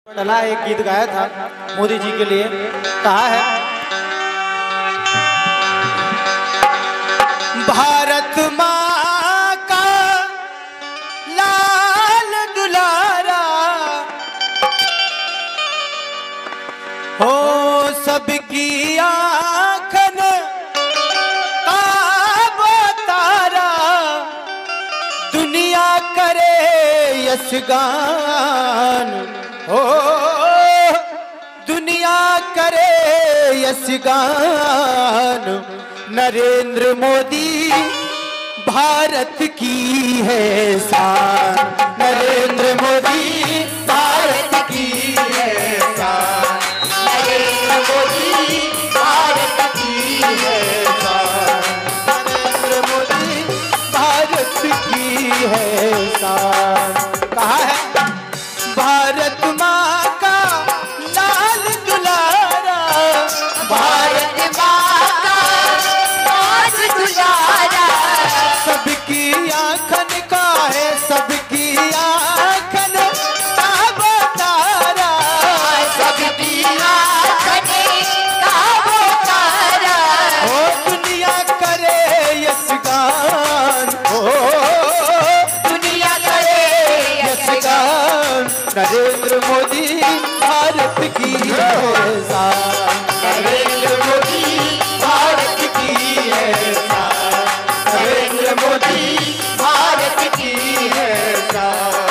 डला एक गीत गाया था मोदी जी के लिए, कहा है भारत माँ का लाल दुलारा हो सबकी आँखन का तारा, दुनिया करे यशगान हो दुनिया करे यशगान। नरेंद्र मोदी भारत की है शान, नरेंद्र मोदी भारत की है शान, नरेंद्र मोदी भारत की है शान, नरेंद्र मोदी भारत की है शान। कहा है भारत माँ का लाल दुलारा, भारत माँ का लाल दुलारा, सबकी आँखन का है सबकी आँखन का बतारा, सबकी आँखन का बतारा, ओ दुनिया करे यशगान, ओ दुनिया करे यशगान। नरेंद्र मोदी भारत की है शान, नरेंद्र मोदी भारत की है शान, नरेंद्र मोदी भारत की है शान।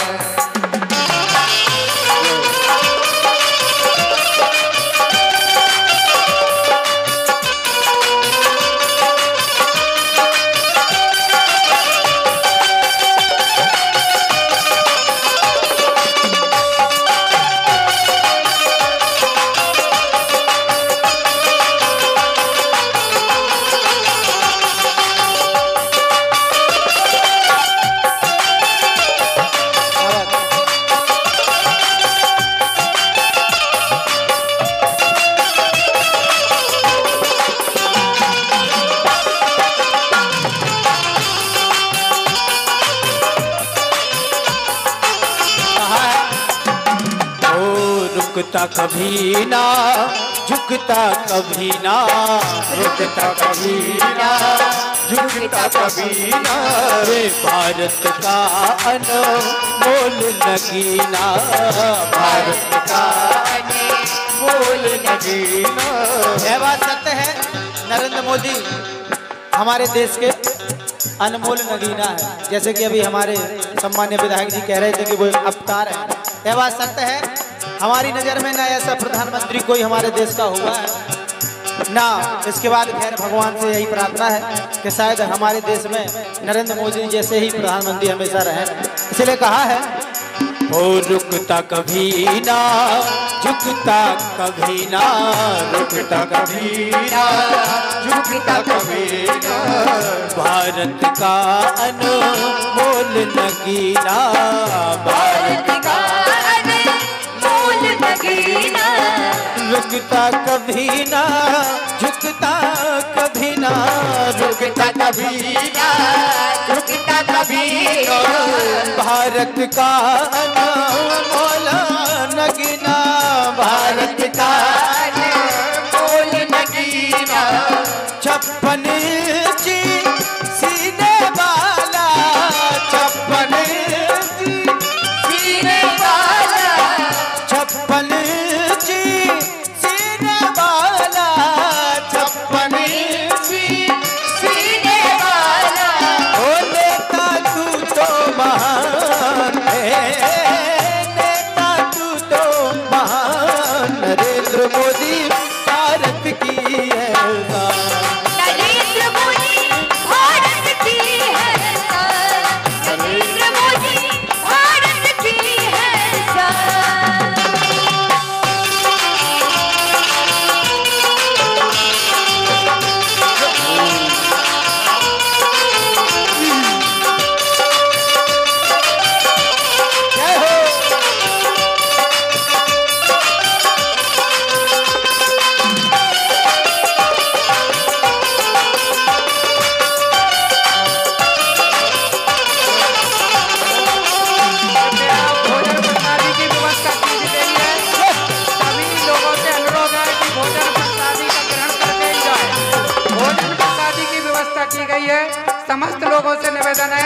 रुकता कभी ना झुकता कभी ना, रुकता कभी ना झुकता कभी ना, रे भारत का अनमोल नगीना, भारत का अनमोल नगीना। यह बात सत्य है, नरेंद्र मोदी हमारे देश के अनमोल नगीना है। जैसे कि अभी हमारे सम्मान्य विधायक जी कह रहे थे कि वो अवतार है, यह बात सत्य है। हमारी नज़र में ना ऐसा प्रधानमंत्री कोई हमारे देश का हुआ है ना, इसके बाद खैर भगवान से यही प्रार्थना है कि शायद हमारे देश में नरेंद्र मोदी जैसे ही प्रधानमंत्री हमेशा रहे। इसलिए कहा है ओ रुकता कभी ना झुकता कभी ना, रुकता कभी ना झुकता कभी ना, भारत का अनमोल नगीना, भारत का रुकता कभी ना झुकता कभी ना, रुकता कभी ना झुकता कभी ना, भारत का अनमोल नगीना, भारत का अनमोल नगीना। 56 इंची सीने वाला, 56 इंची सीने वाला, 56 नेता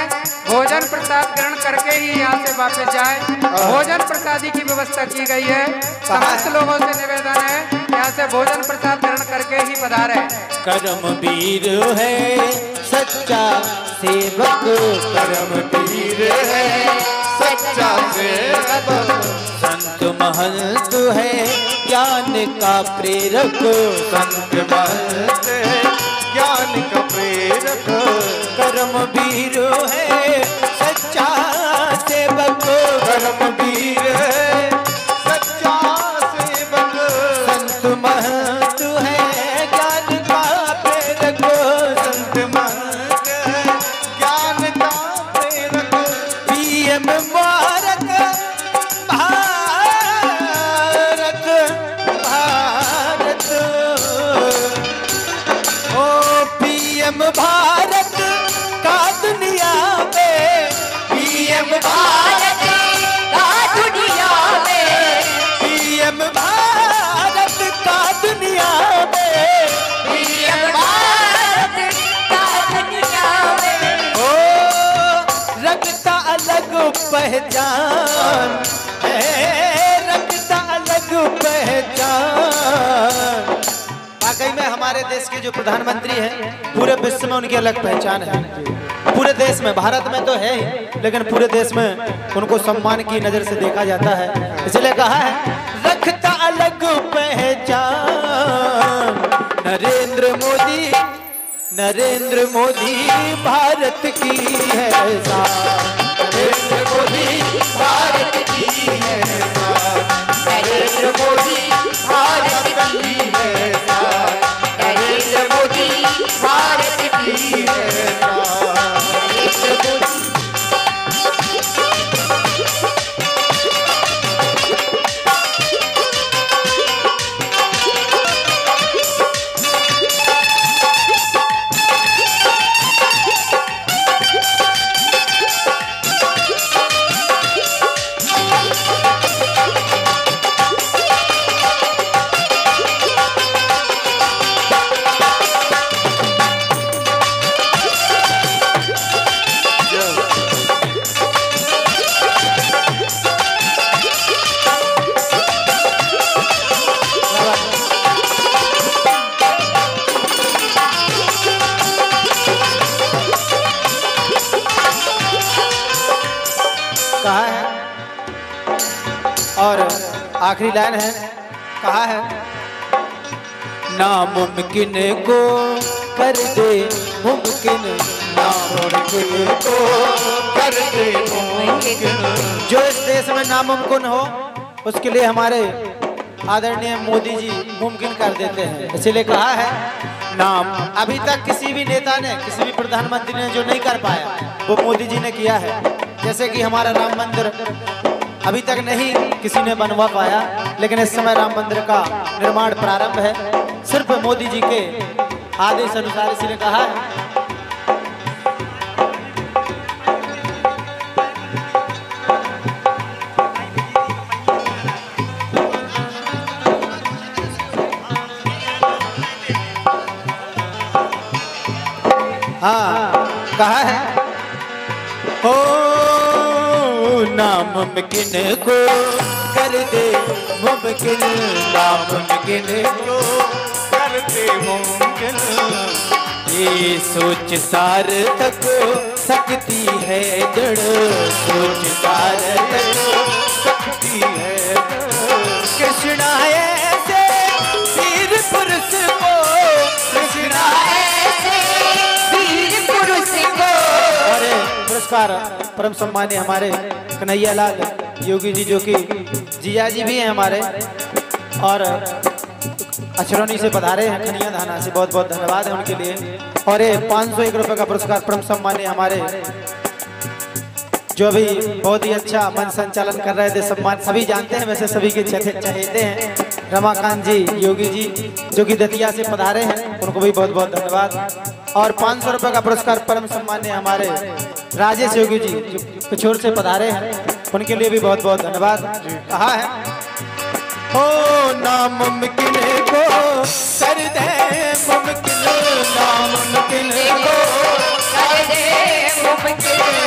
भोजन प्रसाद ग्रहण करके ही यहाँ से वापस जाए। भोजन प्रसादी की व्यवस्था की गई है। समस्त लोगों से निवेदन है यहाँ से भोजन प्रसाद ग्रहण करके ही पधारे। कर्मवीर है सच्चा सेवक, कर्मवीर है सच्चा सेवक, संत महंत है ज्ञान का प्रेरक, संत महंत है ज्ञान का प्रेरक, कर्मवीर है सच्चा सेवक, कर्मवीर है सच्चा सेवक, संत महंत है ज्ञान का प्रेरक, संत महंत है ज्ञान का प्रेरक, पीएम भारत भारत भारत, ओ पीएम भारत का दुनिया में, पीएम भारत का दुनिया में, पीएम भारत का दुनिया में, पीएम भारत का दुनिया में, ओ रखता अलग पहचान है, रखता अलग पहचान। वाकई में हमारे देश के जो प्रधानमंत्री हैं पूरे विश्व में उनकी अलग पहचान है। पूरे देश में, भारत में तो है ही, लेकिन पूरे देश में उनको सम्मान की नजर से देखा जाता है। इसलिए कहा है रखता अलग पहचान। नरेंद्र मोदी, नरेंद्र मोदी भारत की है शान, नरेंद्र मोदी भारत की है शान, नरेंद्र मोदी भारत की है शान, नरेंद्र मोदी भारत की है शान, नरेंद्र मोदी। कहा है और आखिरी लाइन है, कहा है नामुमकिन को कर दे मुमकिन, नामुमकिन को कर दे मुमकिन। जो इस देश में नामुमकिन हो उसके लिए हमारे आदरणीय मोदी जी मुमकिन कर देते हैं। इसीलिए कहा है नाम अभी तक किसी भी नेता ने, किसी भी प्रधानमंत्री ने जो नहीं कर पाया वो मोदी जी ने किया है। जैसे कि हमारा राम मंदिर अभी तक नहीं किसी ने बनवा पाया, लेकिन इस समय राम मंदिर का निर्माण प्रारंभ है सिर्फ मोदी जी के आदेश अनुसार। इसलिए कहा है हाँ, कहा है ओ नामुमकिन को कर दे मुमकिन, नामुमकिन को कर दे मुमकिन। ये सोच सार्थक सकती है जड़, सोच सार्थक सकती है। कृष्णा ऐसे वीर पुरुष को, कृष्णा ऐसे वीर पुरुष को। अरे पुरस्कार परम सम्मानीय हमारे कन्हैया लाल योगी जी, जो कि जिया जी भी हैं हमारे, और अछरौनी से पधारे हैं खनिया धाना से, बहुत बहुत धन्यवाद है उनके लिए। और ये 501 रुपये का पुरस्कार परम सम्मानीय हमारे जो अभी बहुत ही अच्छा मन संचालन कर रहे थे, सम्मान सभी जानते हैं, वैसे सभी के चहेते हैं, रमाकांत जी योगी जी जो कि दतिया से पधारे हैं, उनको भी बहुत बहुत धन्यवाद। और 500 रुपये का पुरस्कार परम सम्मान्य हमारे राजेश योगी जी जो पिछोर से पधारे हैं, उनके लिए भी बहुत बहुत धन्यवाद। कहा है ओ नामुमकिन को कर दे मुमकिन, नामुमकिन को कर दे मुमकिन।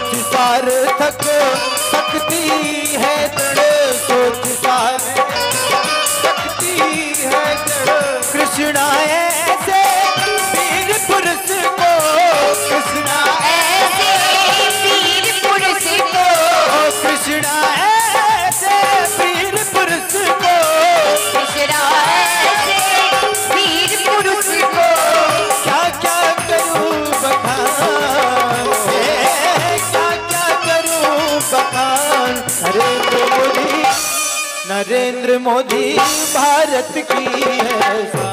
सोच सार्थक शक्ति है दृढ़, सोच सार्थक शक्ति है दृढ़। कृष्णा ऐसे वीर पुरुष को, कृष्णा ऐसे वीर पुरुष को, कृष्णा ऐसे वीर पुरुष को, कृष्णा ऐसे वीर पुरुष को। क्या क्या करूं बखान, क्या क्या करूं बखान। नरेंद्र मोदी भारत की है।